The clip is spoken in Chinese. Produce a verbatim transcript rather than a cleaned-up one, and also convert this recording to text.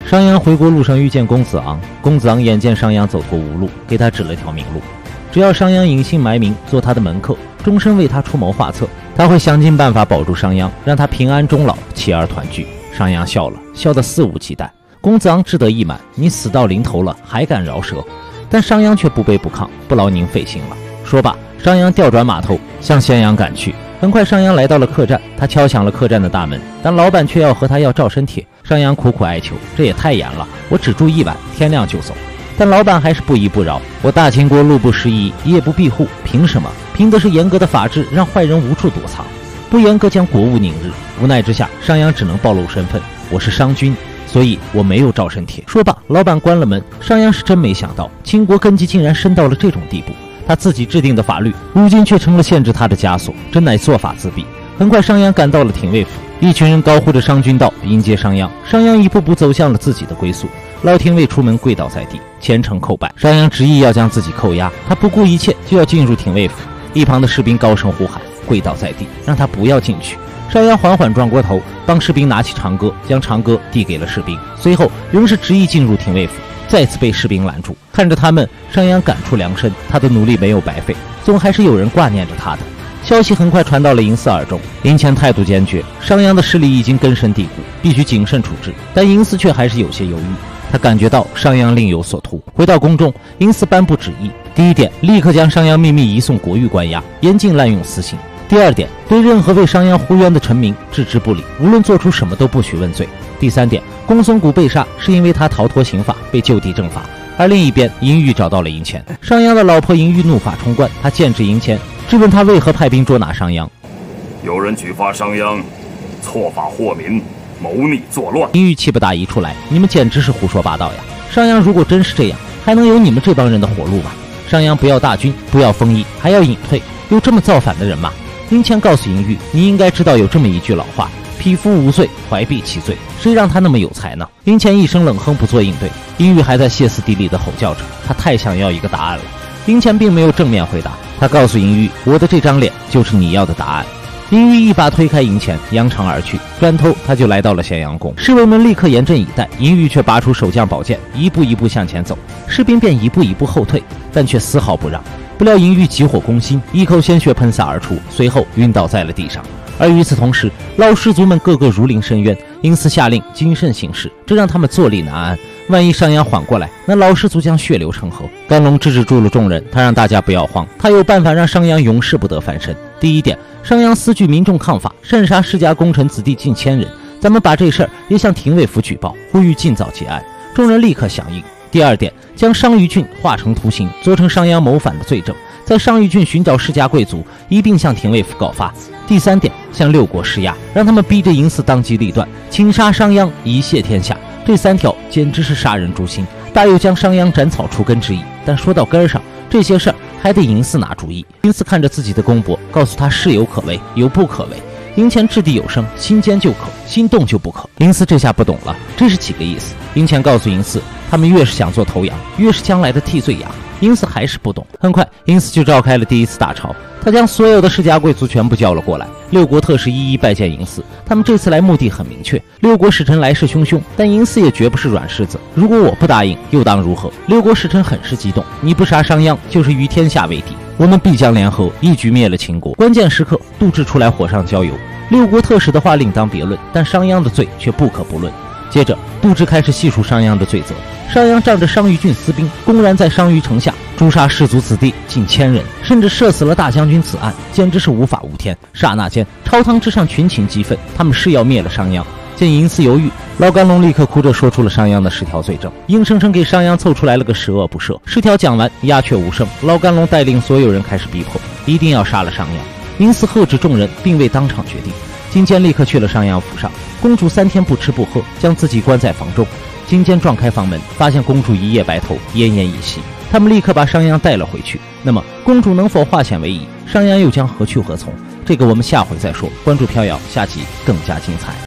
商鞅回国路上遇见公子昂，公子昂眼见商鞅走投无路，给他指了条明路。只要商鞅隐姓埋名，做他的门客，终身为他出谋划策，他会想尽办法保住商鞅，让他平安终老，妻儿团聚。商鞅笑了，笑得肆无忌惮。公子昂志得意满，你死到临头了，还敢饶舌？但商鞅却不卑不亢，不劳您费心了。说罢，商鞅调转马头，向咸阳赶去。很快，商鞅来到了客栈，他敲响了客栈的大门，但老板却要和他要赵身帖。商鞅苦苦哀求，这也太严了，我只住一晚，天亮就走。但老板还是不依不饶，我大秦国路不拾遗，夜不闭户，凭什么？凭的是严格的法制，让坏人无处躲藏，不严格将国物宁日。无奈之下，商鞅只能暴露身份，我是商君，所以我没有赵身帖。说罢，老板关了门。商鞅是真没想到，秦国根基竟然深到了这种地步，他自己制定的法律，如今却成了限制他的枷锁，真乃做法自毙。很快，商鞅赶到了廷尉府，一群人高呼着商君到，迎接商鞅。商鞅一步步走向了自己的归宿，老廷尉出门跪倒在地，虔诚叩拜。商鞅执意要将自己扣押，他不顾一切就要进入廷尉府。一旁的士兵高声呼喊，跪倒在地，让他不要进去。商鞅缓缓转过头，帮士兵拿起长戈，将长戈递给了士兵，随后仍是执意进入廷尉府，再次被士兵拦住。看着他们，商鞅感触良深，他的努力没有白费，总还是有人挂念着他的。消息很快传到了嬴驷耳中，嬴虔态度坚决，商鞅的势力已经根深蒂固，必须谨慎处置。但嬴驷却还是有些犹豫，他感觉到商鞅另有所图。回到宫中，嬴驷颁布旨意：第一点，立刻将商鞅秘密移送国狱关押，严禁滥用私刑；第二点，对任何为商鞅呼冤的臣民置之不理，无论做出什么都不许问罪；第三点，公孙贾被杀是因为他逃脱刑法，被就地正法。而另一边，嬴玉找到了嬴虔，商鞅的老婆嬴玉怒发冲冠，他见至嬴虔，质问他为何派兵捉拿商鞅。 有人举发商鞅错法祸民，谋逆作乱。 嬴玉气不打一处来，你们简直是胡说八道呀！商鞅如果真是这样，还能有你们这帮人的活路吗？商鞅不要大军，不要丰邑，还要隐退，有这么造反的人吗？嬴虔告诉嬴玉，你应该知道有这么一句老话，匹夫无罪，怀璧其罪，谁让他那么有才呢？嬴虔一声冷哼，不做应对。嬴玉还在歇斯底里地吼叫着，他太想要一个答案了。嬴虔并没有正面回答，他告诉嬴玉，我的这张脸就是你要的答案。嬴玉一把推开嬴虔，扬长而去，转头他就来到了咸阳宫。侍卫们立刻严阵以待，嬴玉却拔出守将宝剑，一步一步向前走，士兵便一步一步后退，但却丝毫不让。不料嬴玉急火攻心，一口鲜血喷洒而出，随后晕倒在了地上。而与此同时，老士卒们个个如临深渊，因此下令谨慎行事，这让他们坐立难安。万一商鞅缓过来，那老士卒将血流成河。甘龙制止住了众人，他让大家不要慌，他有办法让商鞅永世不得翻身。第一点，商鞅私拒民众抗法，擅杀世家功臣子弟近千人，咱们把这事儿也向廷尉府举报，呼吁尽早结案。众人立刻响应。第二点，将商于郡化成图形，做成商鞅谋反的罪证，在商于郡寻找世家贵族，一并向廷尉府告发。第三点，向六国施压，让他们逼着嬴驷当机立断，请杀商鞅，以谢天下。这三条简直是杀人诛心，大有将商鞅斩草除根之意。但说到根上，这些事儿还得嬴驷拿主意。嬴驷看着自己的公伯，告诉他事有可为，有不可为。嬴虔掷地有声，心坚就可，心动就不可。嬴驷这下不懂了，这是几个意思？嬴虔告诉嬴驷，他们越是想做头羊，越是将来的替罪羊。嬴驷还是不懂。很快，嬴驷就召开了第一次大朝，他将所有的世家贵族全部叫了过来，六国特使一一拜见嬴驷。他们这次来目的很明确，六国使臣来势汹汹，但嬴驷也绝不是软柿子。如果我不答应，又当如何？六国使臣很是激动，你不杀商鞅，就是与天下为敌，我们必将联合，一举灭了秦国。关键时刻，杜挚出来火上浇油。六国特使的话另当别论，但商鞅的罪却不可不论。接着，杜挚开始细数商鞅的罪责。商鞅仗着商于郡私兵，公然在商於城下诛杀士族子弟近千人，甚至射死了大将军子安，简直是无法无天。刹那间，朝堂之上群情激愤，他们誓要灭了商鞅。见嬴驷犹豫，老甘龙立刻哭着说出了商鞅的十条罪证，硬生生给商鞅凑出来了个十恶不赦。十条讲完，鸦雀无声。老甘龙带领所有人开始逼迫，一定要杀了商鞅。嬴驷喝止众人，并未当场决定。金坚立刻去了商鞅府上，公主三天不吃不喝，将自己关在房中。金坚撞开房门，发现公主一夜白头，奄奄一息。他们立刻把商鞅带了回去。那么，公主能否化险为夷？商鞅又将何去何从？这个我们下回再说。关注飘摇，下集更加精彩。